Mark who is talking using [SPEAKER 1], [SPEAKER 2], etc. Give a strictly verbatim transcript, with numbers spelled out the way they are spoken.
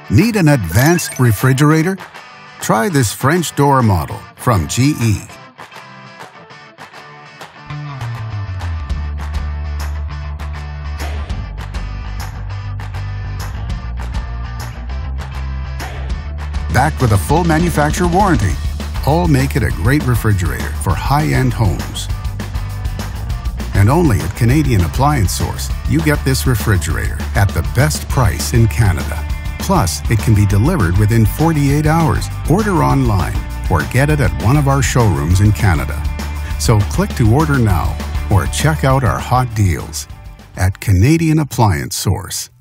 [SPEAKER 1] Need an advanced refrigerator? Try this French door model from G E. Backed with a full manufacturer warranty, all make it a great refrigerator for high-end homes. And only at Canadian Appliance Source, you get this refrigerator at the best price in Canada. Plus, it can be delivered within forty-eight hours. Order online or get it at one of our showrooms in Canada. So click to order now or check out our hot deals at Canadian Appliance Source.